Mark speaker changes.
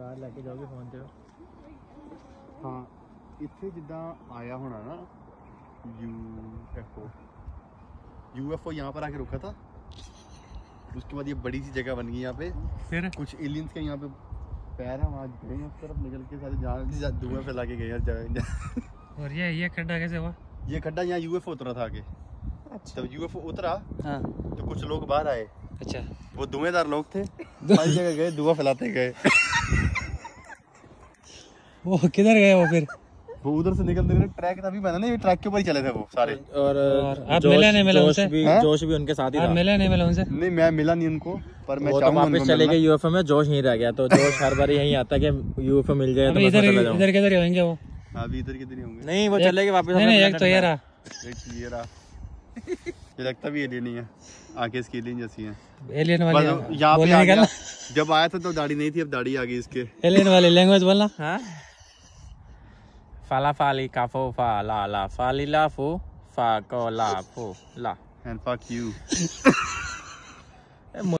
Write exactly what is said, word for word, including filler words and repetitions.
Speaker 1: बाहर लेके जाओगे फोन ते
Speaker 2: हाँ इतने जिदा आया होना ना यूएफओ यूएफओ यहाँ पर आके रुका था। उसके बाद ये बड़ी सी जगह बन गई यहाँ पे, फिर कुछ एलियंस के यहाँ पे पैर है, वहाँ गए उस तरफ निकल के सारे जान धुआं फैला के गए यार।
Speaker 1: और ये ये खड्डा कैसे हुआ?
Speaker 2: ये खड्डा यहाँ यूएफओ उतरा था आगे।
Speaker 1: अच्छा।
Speaker 2: जब यूएफओ उतरा
Speaker 1: हाँ
Speaker 2: तो कुछ लोग बाहर आए।
Speaker 1: अच्छा।
Speaker 2: वो धुएंदार लोग थे, सारी जगह गए धुआं फैलाते गए।
Speaker 1: वो किधर गए वो फिर?
Speaker 2: वो उधर से निकलते निकलते ट्रैक था, अभी बना नहीं, ट्रैक के ऊपर ही चले थे वो सारे।
Speaker 1: और, और आप मिले नहीं मिले उनसे?
Speaker 3: जोश भी उनके साथ ही था।
Speaker 1: मिले नहीं मिले उनसे?
Speaker 2: नहीं मैं मिला नहीं उनको, पर मैं
Speaker 3: वो तो वापस चले गए यूएफओ में, जोश नहीं रह गया। तो जोश हर बार यही आता है कि यूएफओ मिल जाए तो
Speaker 1: इधर इधर किधर होंगे वो?
Speaker 2: अभी इधर कितने होंगे?
Speaker 3: नहीं वो चले गए वापस।
Speaker 1: नहीं एक तो ये रहा,
Speaker 2: एक ये रहा। ये लगता भी एलियन ही है, आंखें इसकी एलियन जैसी हैं।
Speaker 1: एलियन वाले
Speaker 2: यहाँ पे आ गया। जब आया था तो दाढ़ी नहीं थी, अब दाढ़ी आ गई इसके।
Speaker 1: एलियन वाले लैंग्वेज बोलना।
Speaker 3: हाँ फाला फाली काफो फा ला ला फाली ला फो फा को ला फो ला
Speaker 2: एंड फक यू।